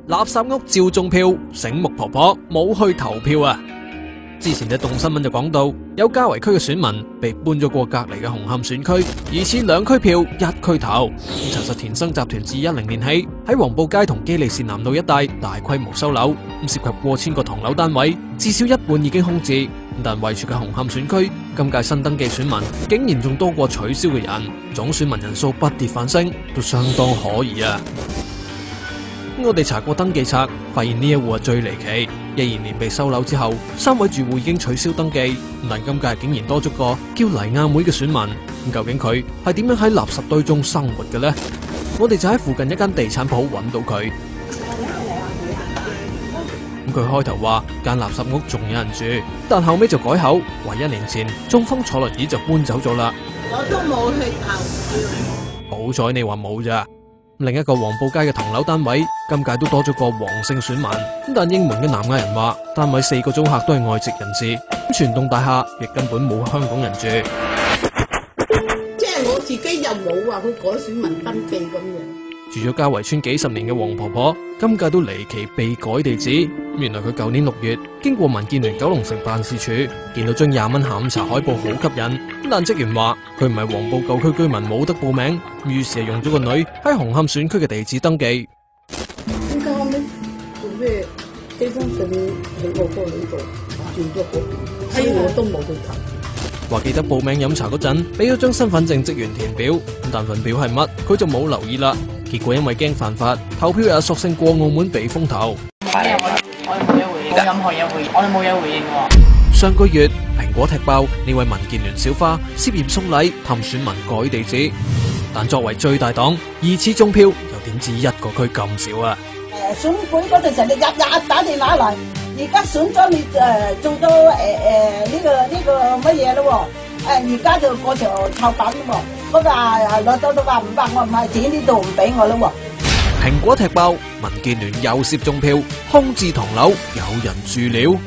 垃圾屋照中票，醒目婆婆冇去投票啊！之前嘅動新聞就講到，有加圍區嘅選民被搬咗過隔離嘅紅磡選區，疑似2區票1區投。查實田生集團自10年起喺黃埔街同基利士南路一帶大規模收樓，涉及過千個唐樓單位，至少一半已經空置。但位處嘅紅磡選區，今屆新登記選民竟然仲多過取消嘅人，總選民人數不跌反升，都相當可疑啊！我哋查過登記冊，發現呢一戶係最離奇。12年被收樓之後，3位住戶已經取消登記，但今屆竟然多咗個叫黎亞妹嘅選民。究竟佢係點樣喺垃圾堆中生活嘅呢？我哋就喺附近一間地產鋪揾到佢。佢開頭話間垃圾屋仲有人住，但後尾就改口，話1年前中風坐輪椅就搬走咗啦。 我都冇去投票。 好彩你話冇咋。另一個黃埔街嘅唐樓單位，今屆都多咗個黃姓選民。但應門嘅南亞人話，單位4個租客都係外籍人士，全棟大廈亦根本冇香港人住。 即係我自己又冇話去改選民登記咁樣。 住咗家圍村幾十年嘅黃婆婆，今屆都離奇被改地址。原來佢舊年6月經過民建聯九龍城辦事處，見到張20蚊下午茶海報好吸引，但職員話佢唔係黃埔舊區居民，冇得報名，於是用咗個女喺紅磡選區嘅地址登記。 點解後尾做咩基本上喺我個呢度轉咗嗰邊，所以我都冇去投。 話記得報名飲茶嗰陣，俾咗張身份證職員填表，但份表係乜，佢就冇留意啦。結果因為驚犯法，投票又索性過澳門避風頭。 我哋冇嘢回應，冇任何嘢回應，我哋冇嘢回應喎。 上個月蘋果踢爆呢位民建聯小花涉嫌送禮氹選民改地址，但作為最大黨，2次中票又點知1個區咁少啊？ 選舉嗰陣時你日打電話嚟，而家選咗你做到呢個乜嘢咯喎？而家就過條臭板咯喎，嗰個攞到話500，我唔係錢呢度唔俾我咯喎。 蘋果踢爆，民建聯又涉中票，空置唐樓有人住了。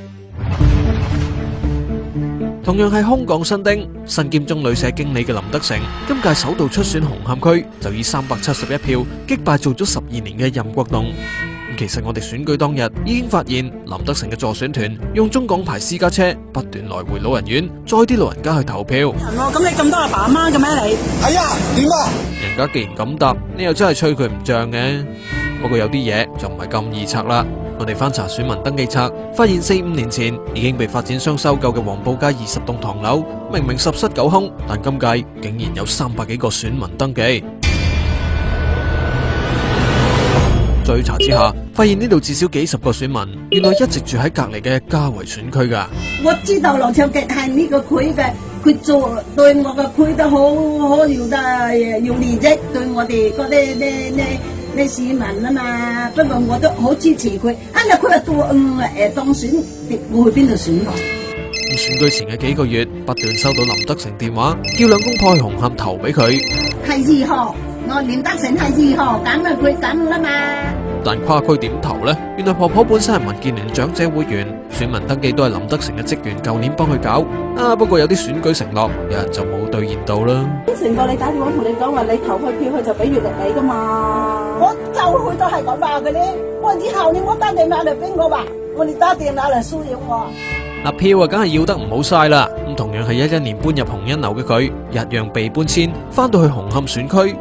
同樣係空港新丁，身兼中旅社經理嘅林德成，今屆首度出選紅磡區，就以371票擊敗做咗12年嘅任國棟。其實我哋選舉當日已經發現林德成嘅助選團用中港牌私家車不斷來回老人院，載啲老人家去投票。 咁你咁多阿爸阿媽嘅咩你？ 係啊，點啊？ 人家既然咁答，你又真係吹佢唔脹嘅。不過有啲嘢就唔係咁易拆啦。我哋翻查選民登記冊，發現4、5年前已經被發展商收購嘅黃埔街20棟唐樓，明明十室九空，但今屆竟然有300幾個選民登記。追查之下，發現呢度至少幾十個選民，原來一直住喺隔離嘅家圍選區噶。 我知道劉長傑係呢個區嘅，佢做對我嘅區都好有利益，對我哋嗰啲市民啊嘛。不過我都好支持佢，佢話當選，我去邊度選啊？ 選舉前嘅幾個月，不斷收到林德成電話，叫兩公婆去紅磡投俾佢。 係2號，我林德成係2號，咁啊佢咁啦嘛。 但跨區點投呢？原來婆婆本身係民建聯長者會員，選民登記都係林德成嘅職員舊年幫佢搞。不過有啲選舉承諾，有人就冇兌現到啦。 成個你打電話同你講話，你投佢票，佢就俾月曆你噶嘛。 我就去都係咁話嘅咧。我以後你唔好打電話嚟俾我話，我哋打電話嚟騷擾我。 票啊，梗係要得唔好嘥啦。咁同樣係11年搬入紅欣樓嘅佢，一樣被搬遷，翻到去紅磡選區。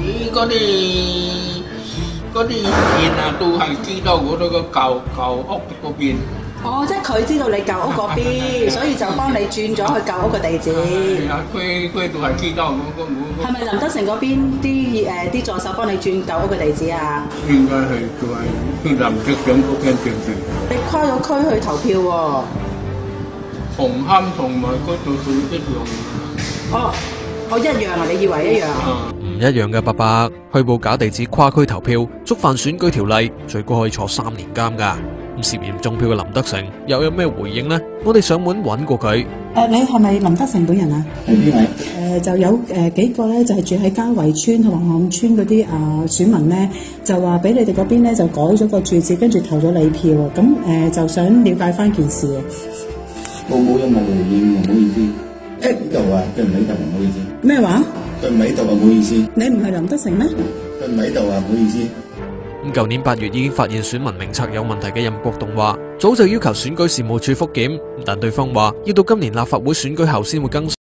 嗰啲線啊，都係知道我哋個舊屋嗰邊。 哦，即係佢知道你舊屋嗰邊，所以就幫你轉咗去舊屋嘅地址。 係啊，佢都係知道我。 係咪林德成嗰邊啲助手幫你轉舊屋嘅地址啊？ 應該係佢係林德成嗰邊轉住。 你跨咗區去投票喎。 紅磡同埋嗰度屬於一樣。 我一樣啊？你以為一樣？ 唔一樣嘅，伯伯，虛報假地址跨區投票，觸犯選舉條例，最高可以坐3年監㗎。咁涉嫌中票嘅林德成又有咩回應呢？我哋上門揾過佢。 你係咪林德成本人啊？ 係邊位？ 就有幾個咧，就係住喺嘉圍村同埋紅磡村嗰啲選民咧，就話俾你哋嗰邊咧就改咗個住址，跟住投咗你票啊。咁就想了解翻件事啊。 我冇任何回應，唔好意思。呢度啊，佢唔喺度，唔好意思。 咩話？ 佢唔喺度啊，唔好意思。 你唔係林德成咩？ 佢唔喺度啊，唔好意思。 舊年8月已經發現選民名冊有問題嘅任國棟話，早就要求選舉事務處復檢，但對方話要到今年立法會選舉後先會更新。